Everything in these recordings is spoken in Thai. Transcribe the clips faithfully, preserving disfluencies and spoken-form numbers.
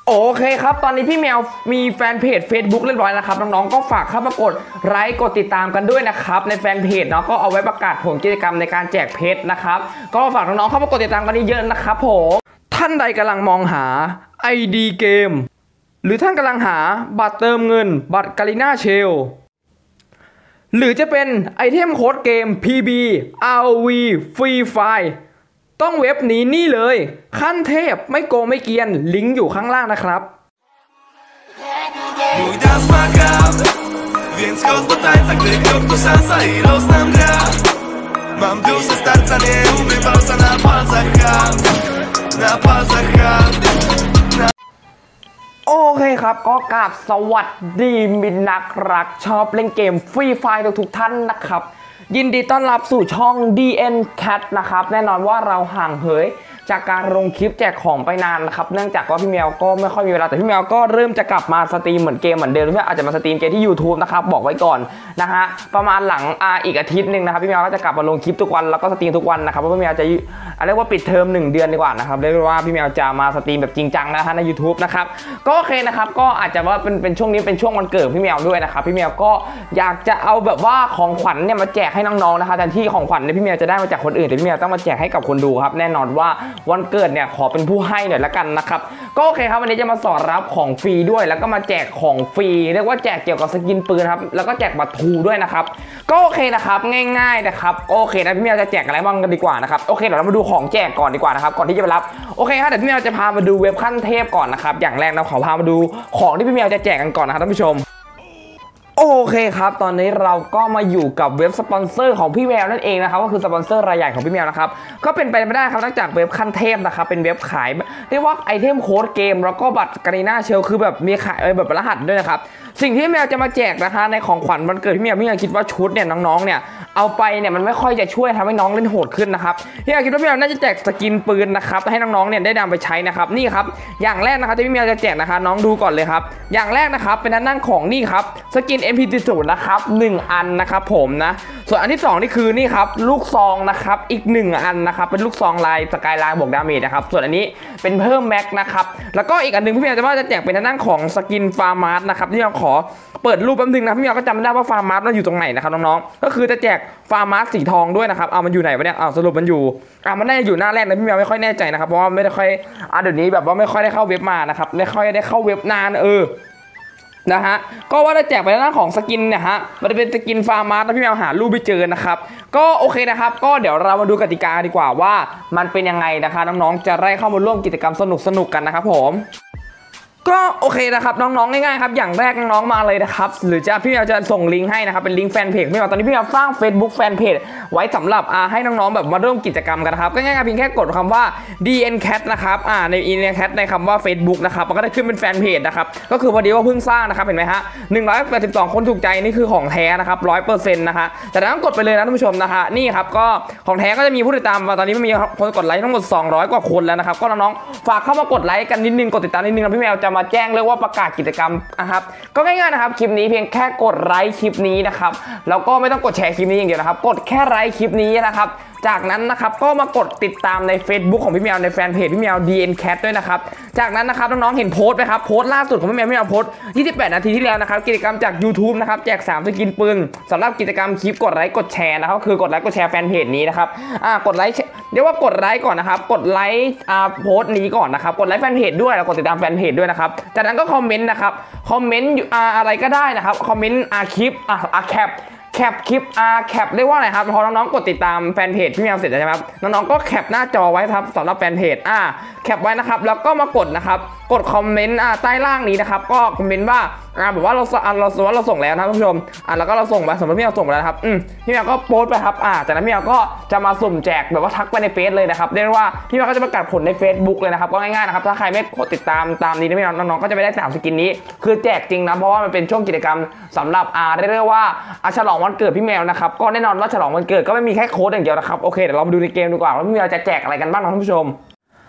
โอเคครับตอนนี้พี่แมวมีแฟนเพจ Facebook เรียบร้อยแล้วครับน้องๆก็ฝากเข้ามากดไลค์กดติดตามกันด้วยนะครับในแฟนเพจเนาะก็เอาไว้ประกาศผลกิจกรรมในการแจกเพชรนะครับก็ฝากน้องๆเข้ามากดติดตามกันเยอะๆนะครับผมท่านใดกำลังมองหา ไอ ดี เกมหรือท่านกำลังหาบัตรเติมเงินบัตรกาลิน่าเชลหรือจะเป็นไอเทมโค้ดเกม พี บี อาร์ โอ วี Free Fire ต้องเว็บนี้นี่เลยขั้นเทพไม่โกงไม่เกียนลิงก์อยู่ข้างล่างนะครับ Mój dans ma gram, więc chodź do tańca, gdy krok to szansa i los nam gra. Mam duszę starca, nie umiem walca na palcach hand, na palcach hand. โอเคครับก็กราบสวัสดีมิตรนักรักชอบเล่นเกมฟรีไฟร์ทุกท่านนะครับยินดีต้อนรับสู่ช่อง ดี เอ็น Cat นะครับแน่นอนว่าเราห่างเหินจากการลงคลิปแจกของไปนานนะครับเนื่องจากว่าพี่แมวก็ไม่ค่อยมีเวลาแต่พี่แมวก็เริ่มจะกลับมาสตรีมเหมือนเกมเหมือนเดิมพี่แมวอาจจะมาสตรีมเกมที่ YouTube นะครับบอกไว้ก่อนนะฮะประมาณหลังอ่าอีกอาทิตย์หนึ่งนะครับพี่แมวก็จะกลับมาลงคลิปทุกวันแล้วก็สตรีมทุกวันนะครับเพราะพี่แมวจะเรียกว่าปิดเทอมหนึ่งเดือนดีกว่านะครับเรียกว่าพี่แมวจะมาสตรีมแบบจริงจังนะฮะใน YouTube นะครับก็โอเคนะครับก็อาจจะว่าเป็นเป็นช่วงนี้เป็นช่วงวันเกิดพี่แมวด้วยนะครับพี่แมวก็อยากจะเอาแบบว่าของขวัญเนี่ยมาแจกให้น้องๆนะคะแทนที่ของขวัญเนี่ยพี่แมวจะได้มาจากคนอื่นแต่พี่แมวต้องมาแจกให้กับคนดูครับแน่นอนว่าวันเกิดเนี่ยขอเป็นผู้ให้หน่อยละกันนะครับก็โอเคครับวันนี้จะมาสอนรับของฟรีด้วยแล้วก็มาแจกของฟรีเรียกว่าแจกเกี่ยวกับสกินปืนครับแล้วก็แจกบัตรทูด้วยนะครับก็โอเคนะครับง่ายๆนะครับโอเคนะพี่แมวจะแจกอะไรบ้างกันดีกว่านะครับโอเคเดี๋ยวเรามาดูของแจกก่อนดีกว่านะครับก่อนที่จะไปรับโอเคครับเดี๋ยวพี่แมวจะพามาดูเว็บขั้นเทพก่อนนะครับอย่างแรกเราขอพามาดูของที่พี่แมวจะแจกกันก่อนนะครับท่านผู้ชมโอเคครับตอนนี้เราก็มาอยู่กับเว็บสปอนเซอร์ของพี่แมวนั่นเองนะครับก็คือสปอนเซอร์รายใหญ่ของพี่แมวนะครับก็เป็นไปไม่ได้ครับนอกจากเว็บขั้นเทพนะครับเป็นเว็บขายเรียกว่าไอเทมโค้ดเกมแล้วก็บัตรกาลิน่าเชลคือแบบมีขายแบบรหัสด้วยนะครับสิ่งที่พี่แมวจะมาแจกนะคะในของขวัญวันเกิดพี่แมวพี่แมวคิดว่าชุดเนี่ยน้องๆเนี่ยเอาไปเนี่ยมันไม่ค่อยจะช่วยทำให้น้องเล่นโหดขึ้นนะครับพี่แมวคิดว่าพี่แมวน่าจะแจกสกินปืนนะครับให้น้องๆเนี่ยได้นำไปใช้นะครับนี่ครับอย่างแรกนะครับที่พี่แมวจะแจกนะคะน้องดูก่อนเลยครับอย่างแรกนะครับเป็นด้านของนี่ครับสกิน เอ็ม พี ศูนย์ นะครับหนึ่งอันนะครับผมนะส่วนอันที่สองนี่คือนี่ครับลูกซองนะครับอีกหนึ่งอันนะครับเป็นลูกซองลายสกายไลน์บวกดาเมจนะครับส่วนอันนี้เป็นเพิ่มแม็กนะครับแล้วก็อีกอันนึงพี่แมวจะว่าจะแจกเป็นด้านของสกินฟาร์มาร์นะครับที่เราขอเปิดรูปแป๊บนึงนะพี่แมวก็จำไม่ได้ว่าฟาร์มาร์มันอยู่ตรงไหนนะครับน้องๆก็คือจะแจกฟาร์มาร์สีทองด้วยนะครับเอามันอยู่ไหนวะเนี่ยเอาสรุปมันอยู่อ่ามันได้อยู่หน้าแรกนะพี่แมวไม่ค่อยแน่ใจนะครับเพราะว่าไม่ได้ค่อยอ่าเดี๋ยวนี้แบบว่าไม่ค่อยได้เข้าเว็บมานะครับไม่ค่อยได้เข้าเว็บนานเออนะฮะก็ว่าจะแจกไปด้านของสกินเนี่ยฮะมันจะเป็นสกินฟาร์มาร์แล้วพี่แมวหารูปไปเจอนะครับก็โอเคนะครับก็เดี๋ยวเรามาดูกติกาดีกว่าว่ามันเป็นยังไงนะคะน้องๆจะได้เข้ามาร่วมกิจกรรมสนุกๆกันนะครับผมก็โอเคนะครับน้องๆง่ายๆครับอย่างแรกน้องๆมาเลยนะครับหรือจะพี่แมวจะส่งลิงก์ให้นะครับเป็นลิงก์แฟนเพจพี่แมวตอนนี้พี่แมวสร้าง Facebook แฟนเพจไว้สำหรับอ่าให้น้องๆแบบมาร่วมกิจกรรมกันนะครับก็ง่ายๆเพียงแค่กดคำว่า ดี เอ็น Cat นะครับอ่าใน ดี เอ็น Cat ในคำว่า Facebook นะครับมันก็จะขึ้นเป็นแฟนเพจนะครับก็คือพอดีว่าเพิ่งสร้างนะครับเห็นไหมฮะหนึ่งร้อยแปดสิบสองคนถูกใจนี่คือของแท้นะครับ ร้อยเปอร์เซ็นต์ นะคะแต่ต้องกดไปเลยนะท่านผู้ชมนะคะนี่ครับก็ของแท้ก็จะมีผู้ติดตามตอนนี้มีคนกดไลค์ทั้งหมดสองร้อยกว่าคนแล้วนะครับก็น้องๆฝากเข้ามากดไลค์กันนิดนึงกดติดตามนิดนึงนะพี่แมวจะมาแจ้งเรื่องว่าประกาศกิจกรรมนะครับก็ง่ายๆนะครับคลิปนี้เพียงแค่กดไลค์คลิปนี้นะครับแล้วก็ไม่ต้องกดแชร์คลิปนี้อย่างเดียวนะครับกดแค่ไลค์คลิปนี้นะครับจากนั้นนะครับก็มากดติดตามใน Facebook ของพี่แมวในแฟนเพจพี่แมว ดี เอ็น Cat ด้วยนะครับจากนั้นนะครับน้องๆเห็นโพสต์ไหมครับโพสต์ล่าสุดของพี่แมวพี่แมวโพสต์ยี่สิบแปดนาทีที่แล้วนะครับกิจกรรมจาก YouTube นะครับแจกสามสกินปืนสำหรับกิจกรรมคลิปกดไลค์กดแชร์นะครับคือกดไลค์กดแชร์แฟนเพจนี้นะครับอ่ากดไลค์เรียกว่ากดไลค์ก่อนนะครับกดไลค์อ่าโพสต์นี้ก่อนนะครับกดไลค์แฟนเพจด้วยแล้วกดติดตามแฟนเพจด้วยนะครับจากนั้นก็คอมเมนต์นะครับคอมเมนต์อ่าอะไรก็ได้นะครับคอมเมนต์อ่าคลิปอ่าแคปแคปคลิปอ่าแคปเรียกว่าอะไรครับพอน้องๆกดติดตามแฟนเพจพี่แมวเสร็จใช่ไหมครับน้องๆก็แคปหน้าจอไว้ครับสำหรับแฟนเพจอ่าแคปไว้นะครับแล้วก็มากดนะครับกดคอมเมนต์อ่าใต้ล่างนี้นะครับก็คอมเมนต์ว่าอ่าแบบว่าเราอ่าเราสมมติว่าเราส่งแล้วนะท่านผู้ชมอ่าแล้วก็เราส่งไปสมมติพี่แมวส่งไปแล้วครับอืมพี่แมวก็โพสต์ไปครับอ่าจากนั้นพี่แมวก็จะมาสุ่มแจกแบบว่าทักไปในเฟซเลยนะครับเรียกว่าพี่แมวก็จะประกาศผลใน Facebook เลยนะครับก็ง่ายๆนะครับถ้าใครไม่กดติดตามตามนี้นะพี่แมวน้องๆก็จะไม่ได้สามสกินนี้คือแจกจริงนะเพราะว่ามันเป็นช่วงกิจกรรมสำหรับอ่าเรียกว่าอ่าฉลองวันเกิดพี่แมวนะครับก็แน่นอนว่าฉลองวันเกิดก็ไม่มีแค่โค้ดอย่างเดียวนะครับโอเคเดี๋ยวเรามาดูในเกมดีกว่าว่าพี่แมวจะแจกอะไรกันบ้างท่านผู้ชม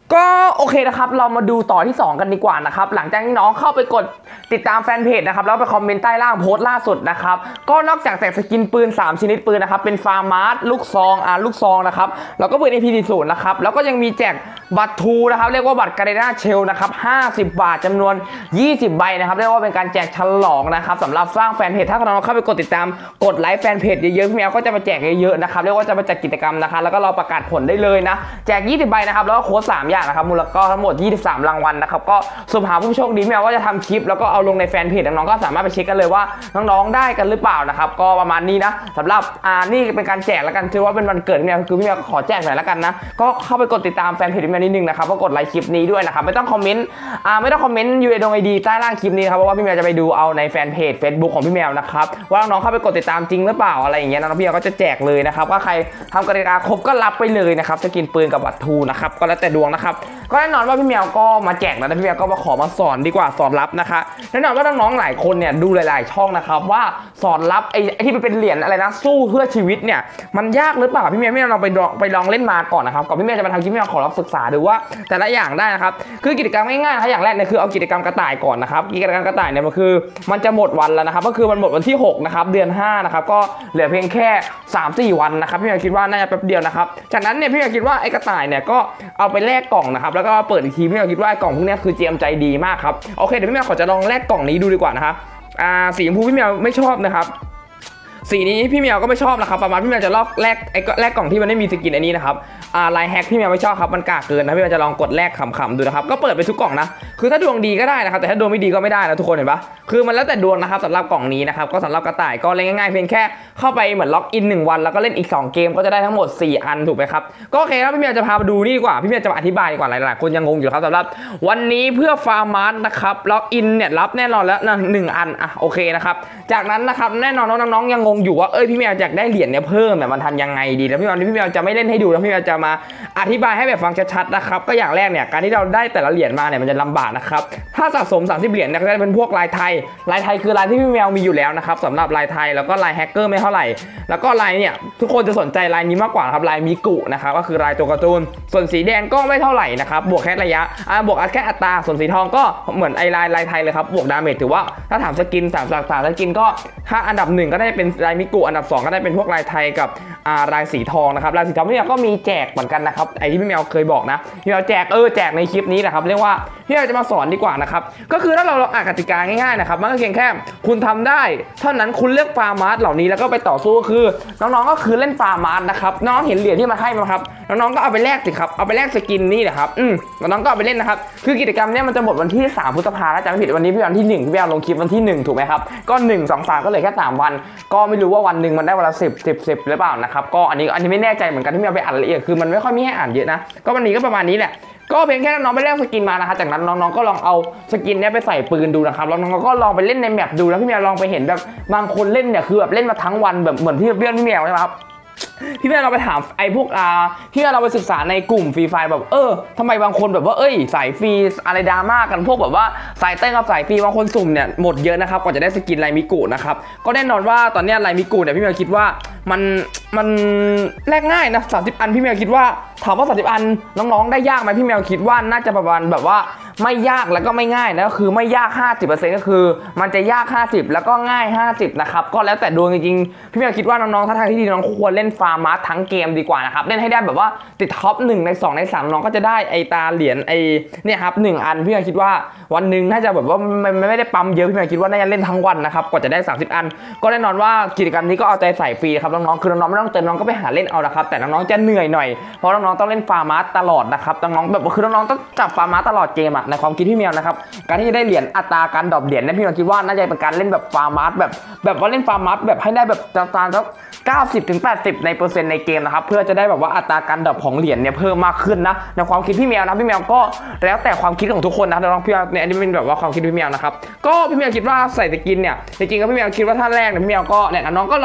ก็โอเคนะครับเรามาดูต่อที่สองกันดีกว่านะครับหลังจากที่น้องเข้าไปกดติดตามแฟนเพจนะครับแล้วไปคอมเมนต์ใต้ล่างโพสต์ล่าสุดนะครับก็นอกจากแจกสกินปืนสามชนิดปืนนะครับเป็นฟาร์มาร์สลูกซองอ่าลูกซองนะครับแล้วก็ปืน เอ พี สี่สิบ นะครับแล้วก็ยังมีแจกบัตรทูนะครับเรียกว่าบัตรการ์เดน่าเชลนะครับห้าสิบบาทจำนวนยี่สิบใบนะครับเรียกว่าเป็นการแจกฉลองนะครับสำหรับสร้างแฟนเพจถ้าน้องเข้าไปกดติดตามกดไลค์แฟนเพจเยอะๆพี่แมวก็จะมาแจกเยอะๆนะครับเรียกว่าจะมาจัดกิจกรรมนะคะแล้วก็รอประกาศผลได้เลยนะแจกยี่สิบใบนะครับแล้วก็โค้ดสามอย่างนะครับมูลค่าทั้งหมดยี่สิบสามรางวัลนะครับก็สุ่มหาผู้โชคดีพี่แมวก็จะทำคลิปแล้วก็เอาลงในแฟนเพจน้องๆก็สามารถไปเช็คกันเลยว่าน้องๆได้กันหรือเปล่านะครับก็ประมาณนี้นะสำหรับอ่านี่เป็นการแจกแล้วกันถือว่าเป็นวันเกิดพี่แมวคือพี่แมวขอแจกหน่อยแล้วกันนะก็เข้าไปกดติดตามแฟนเพจพี่แมวนิดนึงนะครับก็กดไลค์คลิปนี้ด้วยนะครับไม่ต้องคอมเมนต์อ่าไม่ต้องคอมเมนต์ยูเอดงไอดีใต้ล่างคลิปนี้ครับเพราะว่าพี่แมวจะไปดูเอาในแฟนเพจ Facebook ของพี่แมวนะครับว่าน้องๆเข้าไปกดติดตามจริงหรือเปล่าอะไรอย่างเงี้ยน้องพี่แมวก็จะแจกเลยนะครับว่าใครทำกติกาครบก็รับไปเลยนะครับสกินปืนกับบัตรทูนะครับก็แล้วแต่ดวงนะครับก็แน่นอนว่าพี่แมวก็มาแจกแล้วนะพี่แมวก็มาขอมาสอนดีกว่าสอนรับนะคะแน่นอนว่าน้องๆหลายคนเนี่ยดูหลายๆช่องนะครับว่าสอนรับไอ้ที่มันเป็นเหรียญอะไรนะสู้เพื่อชีวิตเนี่ยมันยากหรือเปล่าพี่แมวพี่แมวลองไปลองไปลองเล่นมาก่อนนะครับก่อนพี่แมวจะมาทำคลิปพี่แมวขอรับศึกษาดูว่าแต่ละอย่างได้นะครับคือกิจกรรมง่ายๆนะครับอย่างแรกเนี่ยคือเอากิจกรรมกระต่ายก่อนนะครับกิจกรรมกระต่ายเนี่ยมันคือมันจะหมดวันแล้วนะครับก็คือมันหมดวันที่หกนะครับเดือนห้านะครับก็เหลือเพียงแค่ สามสี่ วันนะครับพี่แมวคิดว่าน่าจะแป๊บเดียวนะครับจากนั้นเนี่ยพี่แมวคิดว่าไอ้กระต่ายเนี่ยก็เอาไปแลกกล่องนะครับแล้วก็เปิดอีกทีพี่แมวคิดว่าไอ้กล่องพวกนี้คือเจียมใจดีมากครับโอเคเดี๋ยวพี่แมวขอจะลองแลกกล่องนี้ดูดีกว่านะครับอ่าสีชมพูพี่แมวไม่ชอบนะครับสีนี้พี่แมวก็ไม่ชอบนะครับประมาณพี่แมวจะลอกแลกไอ้แลกกล่องที่มันไม่มีสกินอันนี้นะครับอ่าลายแฮกพี่แมวไม่ชอบครับมันกากเกินนะพี่แมวจะลองกดแลกขำๆดูนะครับก็เปิดไปทุกกล่องนะคือถ้าดวงดีก็ได้นะครับแต่ถ้าดวงไม่ดีก็ไม่ได้นะทุกคนเห็นปะคือมันแล้วแต่ดวงนะครับสำหรับกล่องนี้นะครับก็สำหรับกระต่ายก็เล่นง่ายๆเพียงแค่เข้าไปเหมือนล็อกอินหนึ่งวันแล้วก็เล่นอีกสองเกมก็จะได้ทั้งหมดสี่อันถูกไหมครับก็โอเคครับพี่แมวจะพามาดูนี่ดีกว่าพี่แมวจะมาอธิบายดีกว่าหลายๆคนยังงงอยู่ครับสำหรับวันนี้เพื่อฟาร์มาร์สนะครับล็อกอินเนี่ยรับแน่นอนแล้วนะหนึ่งอันอ่ะโอเคนะครับจากนั้นนะครับแน่นอนน้องๆยังงงอยู่ว่าเอ้ยพี่แมวอยากได้เหรียญเนี่ยเพิ่มเนี่ยมันทำยังไงดีแล้วพี่แมวพี่แมวจะไม่เล่นให้ดูแล้วพี่แมวจะมาอธิบายให้แบบฟังชัดๆนะครับก็อย่างแรกเนี่ยการที่เราได้แต่ละเหรียญมาเนี่ยมันจะลำบากนะครับถ้าสะสมสามสิบเหรียญเนี่ยก็จะเป็นพวกลายไทยลายไทยคือลายที่พี่แมวมีอยู่แล้วนะครับสำหรับลายไทยแล้วก็ลายแฮกเกอร์ไม่เท่าไหร่แล้วก็ลายเนี่ยทุกคนจะสนใจลายนี้มากกว่าครับลายมิกุนะครับก็คือลายตัวการ์ตูนส่วนสีแดงก็ไม่เท่าไหร่นะครับบวกแค่ระยะอ่าบวกแค่อัตราส่วนสีทองก็เหมือนไอลายลายไทยเลยครับบวกดาเมจถือว่าถ้าถามสกินสามสามสกินก็ถ้าอันดับหนึ่งก็ได้เป็นลายมิกุอันดับสองก็ได้เป็นพวกลายไทยกับอ่าลายสีทองนะครับลายสีทองพี่แมวก็มีแจกเหมือนกันนะครับไอที่พี่แมวเคยบอกนะพี่แมวแจกเออแจกในคลิปนี้นะครับเรียกว่าพี่แมวจะมาสอนดีกว่านะครับก็คือถ้าเราอ่านกติกาง่ายๆนะครับมันก็เพียงแค่คุณทำได้เท่านั้นคุณเลือกฟาร์มาร์สเหล่านี้แล้วก็ไปต่อสู้ก็คือน้องๆก็คือเล่นฟาร์มาร์สนะครับน้องเห็นเหรียญที่มาให้ไหมครับน้องๆก็เอาไปแลกสิครับเอาไปแลกสกินนี่แหละครับอืมน้องๆก็เอาไปเล่นนะครับคือกิจกรรมเนี้ยมันจะหมดวันที่สามพฤษภาคมแล้วจำไม่ผิดวันนี้พี่วันที่หนึ่งพี่แมวลงคลิปวันที่หนึ่งถูกไหมครับก็หนึ่ง สอง สามก็เหลือแค่สามวันก็ไม่รู้ว่าวันหนึ่งมันได้วันละสิบ สิบ สิบหรือเปล่านะครับก็อันนี้อันนี้ไม่แน่ใจเหมือนกันที่พี่แมวไปอ่านละเอียดคือมันไม่ค่อยมีให้อ่านเยอะนะก็วันนี้ก็ประมาณนี้แหละก็เพียงแค่น้องไปแลกสกินมานะครับจากนั้นน้องๆก็ลองเอาสกินเนี้ยไปใส่ปืนดูนะครับแล้วน้องๆก็ลองไปเล่นในแมปดูแล้วพี่แมวลองไปเห็นแบบบางคนเล่นเนี่ยคือแบบเล่นมาทั้งวันแบบเหมือนที่เพื่อนพี่แมวใช่ไหมครับพี่แม่เราไปถามไอ้พวกอ่าที่เราไปศึกษาในกลุ่มฟรีไฟแบบเออทำไมบางคนแบบว่าเอ้ยสายฟรีอะไรดราม่ากันพวกแบบว่าสายเต้นกับสายฟรีบางคนสุ่มเนี่ยหมดเยอะนะครับก่อนจะได้สกินไลมิกุนะครับก็แน่นอนว่าตอนนี้ไลมิกุเนี่ยพี่แมวคิดว่ามันมันแลกง่ายนะสามสิบอันพี่แมวคิดว่าถามว่าสามสิบอันน้องๆได้ยากไหมพี่แมวคิดว่าน่าจะประมาณแบบว่าไม่ยากแล้วก็ไม่ง่ายนะก็คือไม่ยาก ห้าสิบเปอร์เซ็นต์ ก็คือมันจะยากห้าสิบแล้วก็ง่ายห้าสิบนะครับก็แล้วแต่ดวงจริงๆพี่แมวคิดว่าน้องๆถ้าทางที่ดีน้องควรเล่นฟาร์มาร์สทั้งเกมดีกว่านะครับเล่นให้ได้แบบว่าติดท็อปหนึ่งในสองในสามน้องก็จะได้ไอตาเหรียญไอเนี่ยครับหนึ่งอันพี่แมวคิดว่าวันหนึ่งน่าจะแบบว่าไม่ไม่ได้ปั๊มเยอะพี่แมวคิดว่าน่าจะเล่นทั้งวันนะครับกว่าจะได้สามสิบอันก็แน่นอนว่ากิจกรรมนี้ก็เอาใจใส่ฟรีครับน้องๆคือน้องๆไม่ต้องเติมน้องก็ไปหาเล่นเอานะครับแต่น้องๆจะเหนื่อยหน่อยเพราะน้องๆต้องเล่นฟาร์มาร์สตลอดนะครับน้องๆแบบคือน้องๆต้องจับฟาร์มาร์สตลอดเกมอะในความคิดพี่แมวนะครับการที่จะได้เหรียญอัตราการดรอปเหรียญเนี่ยพี่แมวคิดว่าน่าจะเป็นการเล่นแบบฟาร์มาร์สแบบแบบว่าเล่นฟาร์มาร์สแบบให้ได้แบบประมาณสักเก้าสิบถึงแปดสิบในเปอร์เซ็นต์ในเกมนะครับเพื่อจะได้แบบว่าอัตราการดรอปของเหรียญเนี่ยเพิ่มมากขึ้นนะในความคิดพี่แมวนะพี่แมวก็แล้วแต่ความคิดของทุกคนนะน้องพี่แมวเนี่ยอันนี้เป็นแบบว่าความคิดพี่แมวนะครับก็พี่แมวคิดว่าใส่สกินเนี่ยจริงๆก็พี่แมวคิดว่าถ้าแรกเนี่ยพี่แมวก็เนี่ยน้องก็ลอง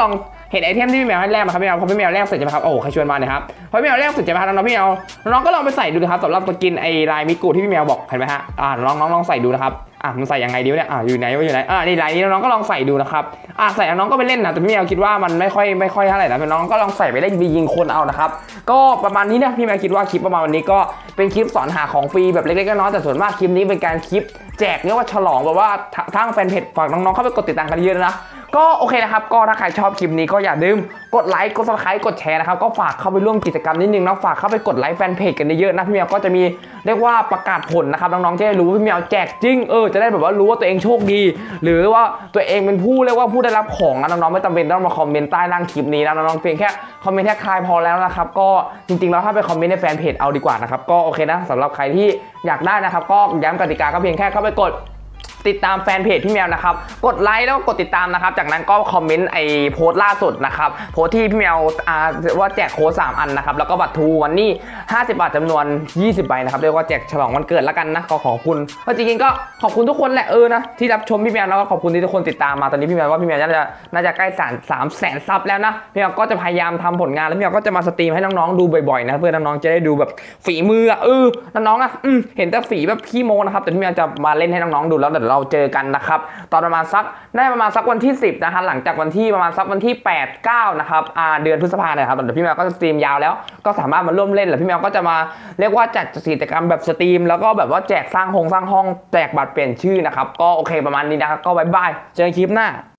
เห็นไอเทมที่พี่แมวให้แลกมาครับพี่แมวพอพี่แมวแลกเสร็จใช่ไหมครับโอ้ใครชวนมาเนี่ยครับพอพี่แมวแลกเสร็จใช่ไหมครับน้องๆพี่แมวน้องๆก็ลองไปใส่ดูนะครับสำหรับสกินไอลายมิกุที่พี่แมวบอกเห็นไหมฮะอ่าน้องๆลองใส่ดูนะครับอ่ะมันใส่ยังไงดีวะเนี่ยอ่ะอยู่ไหนวะอยู่ไหนอ่ะนี่ลายนี้น้องๆก็ลองใส่ดูนะครับอ่ะใส่น้องก็ไปเล่นนะแต่พี่แมวคิดว่ามันไม่ค่อยไม่ค่อยเท่าไหร่นะน้องก็ลองใส่ไปเล่นยิงคนเอานะครับก็ประมาณนี้นะพี่แมวคิดว่าคลิปประมาณวันนี้ก็เป็นคลิปสอนหาของฟรีแบบเล็กๆน้อยๆแต่ส่วนมากคลิปนี้เป็นการคลิปแจกเรียกว่าฉลองแบบว่าทั้งแฟนเพจฝากน้องๆเข้าไปกดติดตามกันเยอะนะก็โอเคนะครับก็ถ้าใครชอบคลิปนี้ก็อย่าลืมกดไลค์กดซับสไครต์กดแชร์นะครับก็ฝากเข้าไปร่วมกิจกรรมนิดนึงนะฝากเข้าไปกดไลค์แฟนเพจกันเยอะๆนะพี่แมวก็จะมีเรียกว่าประกาศผลนะครับน้องๆจะได้รู้ว่าพี่แมวแจกจริงเออจะได้แบบว่ารู้ว่าตัวเองโชคดีหรือว่าตัวเองเป็นผู้เรียกว่าผู้ได้รับของนะน้องๆไม่จำเป็นต้องมาคอมเมนต์ใต้ล่างคลิปนี้นะน้องๆเพียงแค่คอมเมนต์แค่คลายพอแล้วนะครับก็จริงๆแล้วถ้าไปคอมเมนต์ในแฟนเพจเอาดีกว่านะครับก็โอเคนะสำหรับใครที่อยากได้นะครับก็ย้ำกติกาก็เพียงแค่เข้าไปกดติดตามแฟนเพจพี่แมวนะครับกดไลค์แล้วก็กดติดตามนะครับจากนั้นก็คอมเมนต์ไอ้โพสต์ล่าสุดนะครับโพสต์ที่พี่แมวอ่าว่าแจกโค้ดสามอันนะครับแล้วก็บัตรทูวันนี้ห้าสิบบาทจำนวนยี่สิบใบนะครับเรียกว่าแจกฉลองวันเกิดแล้วกันนะก็ขอบคุณก็จริงๆก็ขอบคุณทุกคนแหละเออนะที่รับชมพี่แมวแล้วก็ขอบคุณที่ทุกคนติดตามมาตอนนี้พี่แมวว่าพี่แมวน่าจะน่าจะใกล้สามสามแสนซับแล้วนะพี่แมวก็จะพยายามทำผลงานแล้วพี่แมวก็จะมาสตรีมให้น้องๆดูบ่อยๆนะเพื่อน้องๆจะได้ดูแบบฝีมือเออน้องๆอ่ะเห็นแต่ฝีแบบขี้โมนะครับแต่พี่แมวจะมาเล่นให้น้องๆดูแล้วเดี๋ยวเราเจอกันนะครับตอนประมาณสักได้ประมาณสักวันที่สิบนะคะหลังจากวันที่ประมาณสักวันที่แปด เก้านะครับอ่าเดือนพฤษภาคมนะครับเดี๋ยวพี่แมวก็จะสตรีมยาวแล้วก็สามารถมาร่วมเล่นหรือพี่แมวก็จะมาเรียกว่าจัดกิจกรรมแบบสตรีมแล้วก็แบบว่าแจกสร้างห้องสร้างห้องแจกบัตรเปลี่ยนชื่อนะครับก็โอเคประมาณนี้นะครับก็บ๊ายบายเจอกันคลิปหน้า